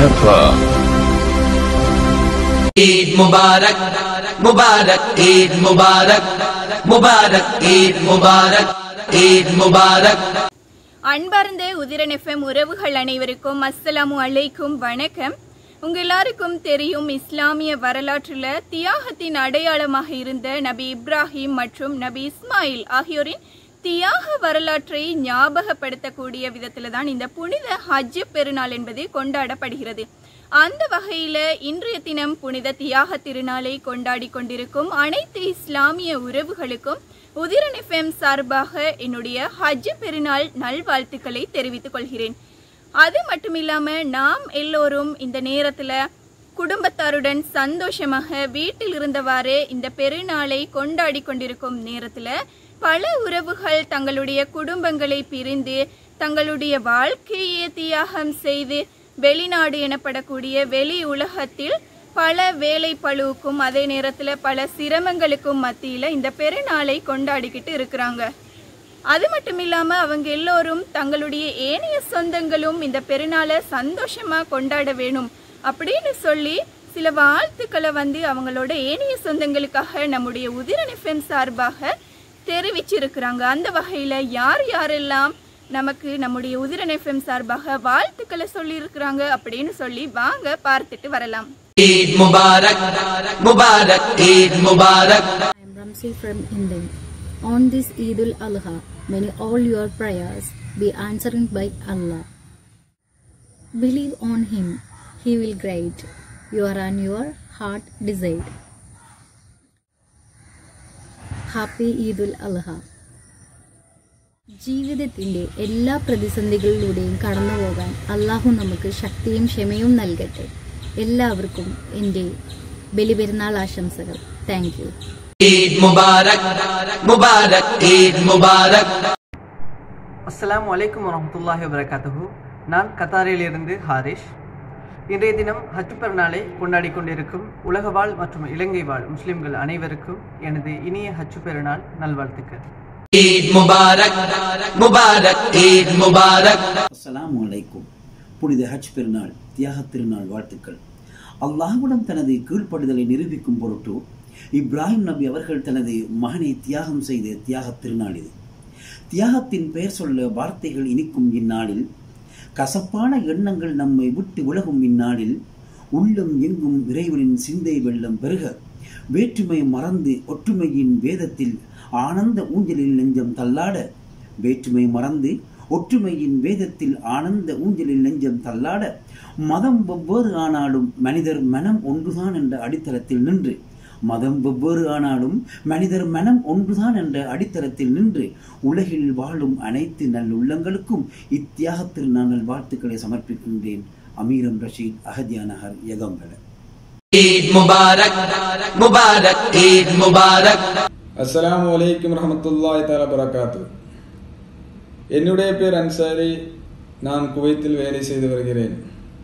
ever. Eid Mubarak, Mubarak, Eid Mubarak, Mubarak, Eid Mubarak, Eid Mubarak. அன்பார்ந்த Uthiran FM உறவுகள் அனைவருக்கும் அஸ்ஸலாமு அலைக்கும் வணக்கம். உங்க எல்லாருக்கும் தெரியும், இஸ்லாமிய வரலாற்றில் தியாகத்தின் அடையாளமாக இருந்த நபி இப்ராஹிம் மற்றும் நபி இஸ்மாயில் ஆகியோரின் தியாக வரலாற்றை ஞாபகப்படுத்தக்கூடிய விதத்துல தான் இந்த புனித ஹஜ் பெருநாள் என்பது கொண்டாடப்படுகிறது. அந்த வகையில இன்றைய தினம் புனித தியாக திருநாளை கொண்டாடி கொண்டிருக்கும் அனைத்து இஸ்லாமிய உறவுகளுக்கும் உதிரன் FM சார்பாக என்னுடைய ஹஜ் பெருநாள் நல்வாழ்த்துக்களை தெரிவித்துக் கொள்கிறேன். அது மட்டுமில்லாம நாம் எல்லோரும் இந்த நேரத்துல குடும்பத்தாருடன் சந்தோஷமாக வீட்டில் இருந்தவாறு இந்த பெருநாளை கொண்டாடி கொண்டிருக்கும் நேரத்துல பல உறவுகள் தங்களுடைய குடும்பங்களை பிரிந்து தங்களுடைய வாழ்க்கையை தியாகம் செய்து வெளிநாடு எனப்படக்கூடிய வெளி உலகத்தில் பல வேலை பளுவுக்கும் அதே நேரத்தில் பல சிரமங்களுக்கும் மத்தியில் இந்த பெருநாளை கொண்டாடிக்கிட்டு இருக்கிறாங்க. அது மட்டும் இல்லாமல் அவங்க எல்லோரும் தங்களுடைய ஏனைய சொந்தங்களும் இந்த பெருநாளை சந்தோஷமாக கொண்டாட வேணும் அப்படின்னு சொல்லி சில வாழ்த்துக்களை அவங்களோட ஏனைய சொந்தங்களுக்காக நம்முடைய உதிரன் FM சார்பாக தெரிவிச்சிருக்கிறாங்க. அந்த வகையில் யார் யாரெல்லாம் நமக்கு நம்முடைய உதிரன் FM சார்பாக வாழ்த்துக்களை சொல்லி இருக்கிறாங்க அப்படின்னு சொல்லி வாங்க பார்த்துட்டு வரலாம். Eid Mubarak, Mubarak, Eid Mubarak. I am Ramsi from India. On this Eid al-Adha, may all your prayers be answered by Allah. Believe on Him, He will grant your and your heart desire. Happy Eid al-Adha. ജീവിതത്തിന്റെ എല്ലാ പ്രതിസന്ധികളിലൂടെയും കടന്നു പോകാൻ അല്ലാഹു നമുക്ക് ശക്തിയും ക്ഷമയും നൽകട്ടെ. എല്ലാവർക്കും എൻ്റെ ബലിപെരുന്നാൾ ആശംസകൾ. Thank you. ഈദ് മുബാരക്, മുബാരക്, ഈദ് മുബാരക്. அஸ்ஸலாமு அலைக்கும் வரஹ்மத்துல்லாஹி வபரகாத்துஹு. நான் கத்தாரிலிருந்து ஹாரிஷ். இன்றைய தினம் ஹஜ் பெருநாளை கொண்டாடி கொண்டிருக்கும் உலக வாழ் மற்றும் இலங்கை வாழ் முஸ்லிம்கள் அனைவருக்கும் எனது இனிய ஹஜ் பெருநாள் நல்வாழ்த்துக்கள். ஈத் முபாரக், முபாரக், ஈத் முபாரக். அஸ்ஸலாமு அலைக்கும். புனித ஹஜ் பெருநாள் தியாக திருநாள் வாழ்த்துக்கள். அல்லாஹ்விடம் தனது கீழ்ப்படுதலை நிரூபிக்கும் பொருட்டு இப்ராஹிம் நபி அவர்கள் தனது மகனை தியாகம் செய்த தியாக திருநாள் இது. தியாகத்தின் பெயர் சொல்ல வார்த்தைகள் இனிக்கும் இந்நாளில், கசப்பான எண்ணங்கள் நம்மை விட்டு விலகும் இந்நாளில், உள்ளம் எங்கும் இறைவனின் சிந்தை வெள்ளம் பெருக, வேற்றுமை மறந்து ஒற்றுமையின் வேதத்தில் ஆனந்த ஊஞ்சலில் நெஞ்சம் தள்ளாட, வேற்றுமை மறந்து ஒற்றுமையின் வேதத்தில் ஆனந்த ஊஞ்சலில் நெஞ்சம் தள்ளாட, மதம் வெவ்வேறு ஆனாலும் மனிதர் மனம் ஒன்றுதான் என்ற அடித்தளத்தில் நின்று, மதம் வெவ்வேறு ஆனாலும் மனிதர் மனம் ஒன்றுதான் என்ற அடித்தளத்தில் நின்று உலகில் வாழும் அனைத்து நல்லுள்ளங்களுக்கும் இத்தியாக திருநாள் வாழ்த்துக்களை சமர்ப்பிக்கின்றேன். அமீரம் ரஷீத், அஹதியா நகர், யகம்பல. ஈத் முபாரக், முபாரக், ஈத் முபாரக். அஸ்ஸலாமு அலைக்கும் வரஹ்மத்துல்லாஹி தஆலா வபரகாத்துஹு. என்னுடைய பேர் அன்சாரி. நான் குவைத்தில் வேலை செய்து வருகிறேன்.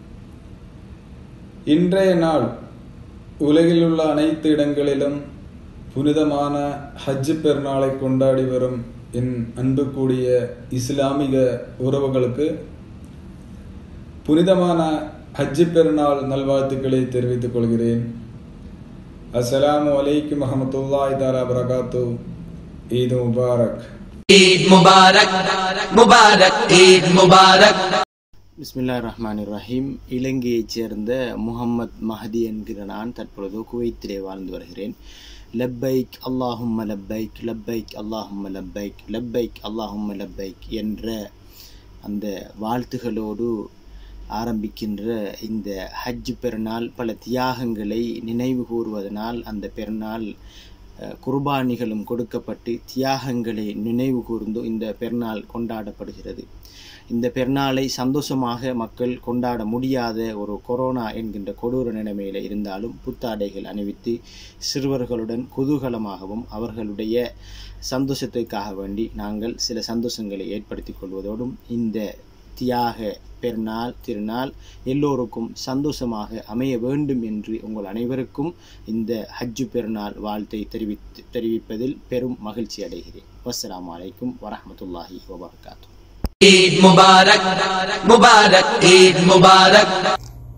இன்றைய நாள் உலகில் உள்ள அனைத்து இடங்களிலும் புனிதமான ஹஜ் பெருநாளை கொண்டாடி வரும் என் அன்பு கூடிய இஸ்லாமிக உறவுகளுக்கு புனிதமான ஹஜ் பெருநாள் நல்வாழ்த்துக்களை தெரிவித்துக் கொள்கிறேன். அஸ்ஸலாமு அலைக்கும் வரஹ்மத்துல்லாஹி தஆலா வபரகாத்துஹு. ஈத் முபாரக். ஈத் முபாரக், முபாரக், ஈத் முபாரக். பிஸ்மில்லாஹிர் ரஹ்மானிர் ரஹீம். இலங்கையைச் சேர்ந்த முஹம்மத் மஹதி என்கிற நான் தற்பொழுது குவைத்திலே வாழ்ந்து வருகிறேன். லப்பைக் அல்லாஹும்ம லப்பைக், லப்பைக் அல்லாஹும்ம லப்பைக், லப்பைக் அல்லாஹும்ம லப்பைக் என்ற அந்த வாழ்த்துகளோடு ஆரம்பிக்கின்ற இந்த ஹஜ் பெருநாள் பல தியாகங்களை நினைவு கூறுவதனால் அந்த பெருநாள் குர்பானிகளும் கொடுக்கப்பட்டு தியாகங்களை நினைவு கூர்ந்து இந்த பெருநாள் கொண்டாடப்படுகிறது. இந்த பெருநாளை சந்தோஷமாக மக்கள் கொண்டாட முடியாத ஒரு கொரோனா என்கின்ற கொடூர நிலைமையில் இருந்தாலும் புத்தாடைகள் அணிவித்து சிறுவர்களுடன் குதூகலமாகவும் அவர்களுடைய சந்தோஷத்துக்காக வேண்டி நாங்கள் சில சந்தோஷங்களை ஏற்படுத்தி கொள்வதோடும் இந்த தியாக பெருநாள் திருநாள் எல்லோருக்கும் சந்தோஷமாக அமைய வேண்டும் என்று உங்கள் அனைவருக்கும் இந்த ஹஜ் பெருநாள் வாழ்த்தை தெரிவிப்பதில் பெரும் மகிழ்ச்சி அடைகிறேன். வஸ்ஸலாமு அலைக்கும் வரஹ்மத்துல்லாஹி வபரகாத்துஹு. ஈத் முபாரக், முபாரக், ஈத் முபாரக்.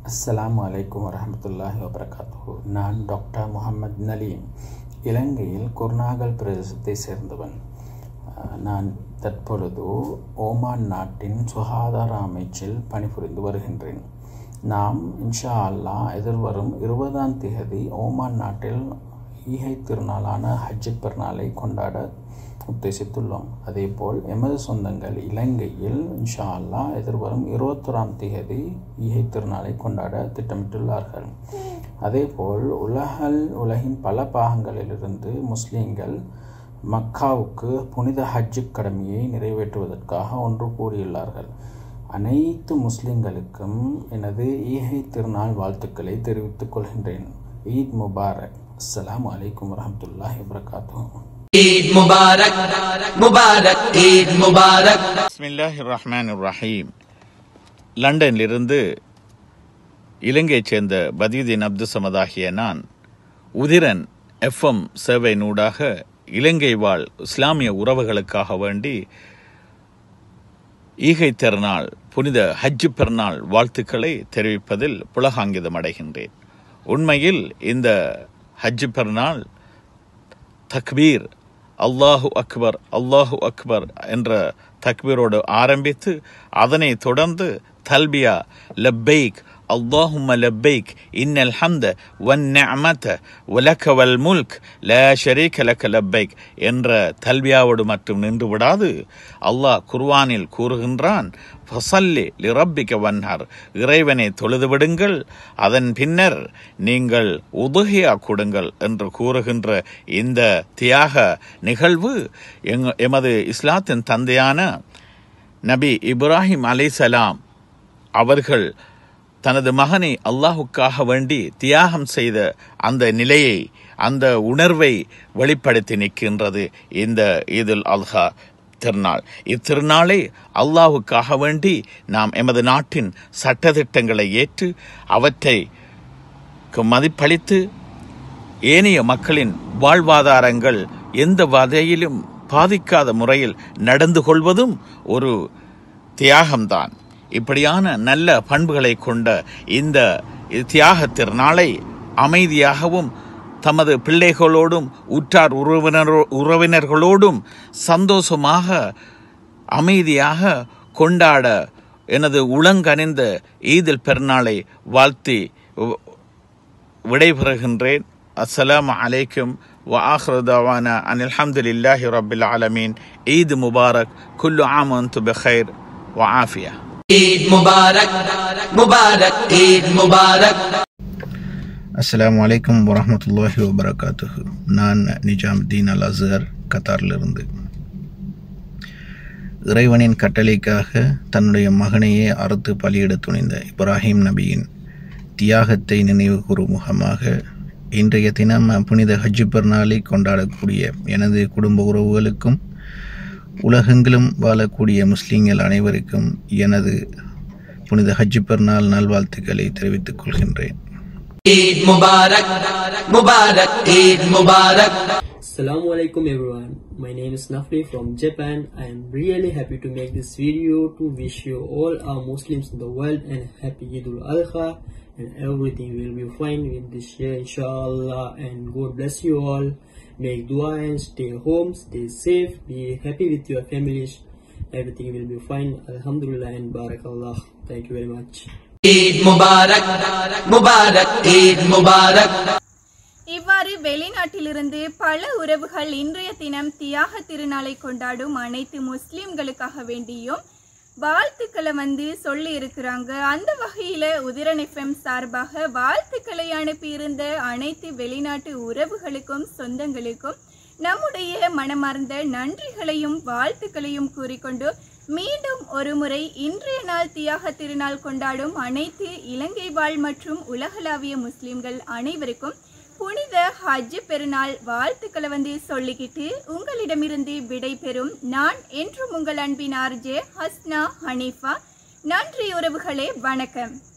அஸ்ஸலாமு அலைக்கும் வரஹ்மத்துல்லாஹி வபரகாத்துஹு. நான் டாக்டர் முகமது நலீம், இலங்கையில் குர்நாகல் பிரதேசத்தை சேர்ந்தவன். நான் தற்பொழுது ஓமான் நாட்டின் சுகாதார அமைச்சில் பணிபுரிந்து வருகின்றேன். நாம் இன்ஷா அல்லாஹ் எதிர்வரும் 20ஆம் தேதி ஓமான் நாட்டில் ஈகை திருநாளான ஹஜ் பெருநாளை கொண்டாட உத்தேசித்துள்ளோம். அதேபோல் எமது சொந்தங்கள் இலங்கையில் இன்ஷா அல்லாஹ் எதிர்வரும் 21ஆம் தேதி ஈகை திருநாளை கொண்டாட திட்டமிட்டுள்ளார்கள். அதேபோல் உலகின் பல பாகங்களிலிருந்து முஸ்லீம்கள் மக்காவுக்கு புனித ஹஜ்ஜு கடமையை நிறைவேற்றுவதற்காக ஒன்று கூடியுள்ளார்கள். அனைத்து முஸ்லிம்களுக்கும் எனது ஈகை திருநாள் வாழ்த்துக்களை தெரிவித்துக் கொள்கின்றேன். ஈத் முபாரக். அஸ்ஸலாமு அலைக்கும் வரஹ்மத்துல்லாஹி வபரகாத்துஹு. ईद मुबारक मुबारक ईद मुबारक. பிஸ்மில்லாஹிர் ரஹ்மானிர் ரஹீம். லண்டனிலிருந்து இலங்கையைச் சேர்ந்த பதியுதீன் அப்துசமத் ஆகிய நான் உதிரன் எஃப்எம் சேவை நூடாக இலங்கை வாழ் இஸ்லாமிய உறவுகளுக்காக வேண்டி ஈகை திருநாள் புனித ஹஜ் பெருநாள் வாழ்த்துக்களை தெரிவிப்பதில் புலகாங்கிதம் அடைகின்றேன். உண்மையில் இந்த ஹஜ் பெருநாள் தக்பீர் அல்லாஹு அக்பர் அல்லாஹு அக்பர் என்ற தக்பீரோடு ஆரம்பித்து அதனை தொடர்ந்து தல்பியா லப்பைக் அல்லாஹும்ம லப்பைக் இன்னல் ஹம்த வன் நிஅமத வலக வல் முல்க் லா ஷரீக லக லப்பைக் என்ற தல்பியாவோடு மட்டும் நின்று விடாது. அல்லாஹ் குர்ஆனில் கூறுகின்றான், ஃபஸல்லி லிரப்பிக வன்ஹர், இறைவனை தொழுது விடுங்கள், அதன் பின்னர் நீங்கள் உதுஹியா கொடுங்கள் என்று கூறுகின்ற இந்த தியாக நிகழ்வு எமது இஸ்லாத்தின் தந்தையான நபி இப்ராஹிம் அலைஹிஸ்ஸலாம் அவர்கள் தனது மகனை அல்லாஹுக்காக வேண்டி தியாகம் செய்த அந்த நிலையை, அந்த உணர்வை வெளிப்படுத்தி நிற்கின்றது இந்த ஈதுல் அல்ஹா திருநாள். இத்திருநாளை அல்லாஹுக்காக வேண்டி நாம் எமது நாட்டின் சட்டதிட்டங்களை ஏற்று அவற்றை மதிப்பளித்து ஏனைய மக்களின் வாழ்வாதாரங்கள் எந்த வகையிலும் பாதிக்காத முறையில் நடந்து கொள்வதும் ஒரு தியாகம்தான். இப்படியான நல்ல பண்புகளை கொண்ட இந்த தியாக திருநாளை அமைதியாகவும் தமது பிள்ளைகளோடும் உற்றார் உறவினர்களோடும் சந்தோஷமாக அமைதியாக கொண்டாட எனது உளங்கனிந்த ஈதுல் பெருநாளை வாழ்த்தி விடைபெறுகின்றேன். அஸ்ஸலாமு அலைக்கும் வ ஆஹிரு தஅவானா அனில் ஹம்துலில்லாஹி ரப்பில் ஆலமீன். ஈத் முபாரக். குல்லு ஆம் வ அன்தும் பிகைர் வ ஆஃபியா. ईद मुबारक मुबारक ईद मुबारक. அஸ்ஸலாமு அலைக்கும் வரஹ்மத்துல்லாஹி வபரகாத்துஹு. நான் நிஜாமுதீன் அல் அஸ்ஹர், கத்தாரிலிருந்து. இறைவனின் கட்டளைக்காக தன்னுடைய மகனையே அறுத்து பலியிட துணிந்த இப்ராஹிம் நபியின் தியாகத்தை நினைவு கூறும் முகமாக இன்றைய தினம் புனித ஹஜ் பெருநாளை கொண்டாடக்கூடிய எனது குடும்ப உறவுகளுக்கும் உலகெங்கிலும் வாழக்கூடிய முஸ்லீம்கள் அனைவருக்கும் எனது புனித ஹஜ் பெருநாள் நல்வாழ்த்துக்களை தெரிவித்துக் கொள்கின்றேன். ईद मुबारक मुबारक ईद मुबारक. Assalamu alaikum everyone. My name is Nafli from Japan. I am really happy to make this video to wish you all our Muslims in the world and happy Eidul Adha, and everything will be fine with this year inshallah, and God bless you all. Make dua and stay home, stay safe, be happy with your families. Everything will be fine. Alhamdulillah and barakallah. Thank you very much. Eid मुबारक मुबारक ईद मुबारक. இவ்வாறு வெளிநாட்டிலிருந்து பல உறவுகள் இன்றைய தினம் தியாக திருநாளை கொண்டாடும் அனைத்து முஸ்லிம்களுக்காக வேண்டியும் வாழ்த்துக்களை சொல்லி இருக்கிறாங்க. அந்த வகையில உதிரன் எஃப்எம் சார்பாக வாழ்த்துக்களை அனுப்பியிருந்த அனைத்து வெளிநாட்டு உறவுகளுக்கும் சொந்தங்களுக்கும் நம்முடைய மனமார்ந்த நன்றிகளையும் வாழ்த்துக்களையும் கூறிக்கொண்டு மீண்டும் ஒரு முறை இன்றைய நாள் தியாக திருநாள் கொண்டாடும் அனைத்து இலங்கை வாழ் மற்றும் உலகளாவிய முஸ்லிம்கள் அனைவருக்கும் புனித ஹஜ் பெருநாள் வாழ்த்துக்களை சொல்லிக்கிட்டு உங்களிடமிருந்து விடை பெறும் நான் என்றும் உங்கள் அன்பின் ஆர்ஜே ஹஸ்னா ஹனீஃபா. நன்றி உறவுகளே, வணக்கம்.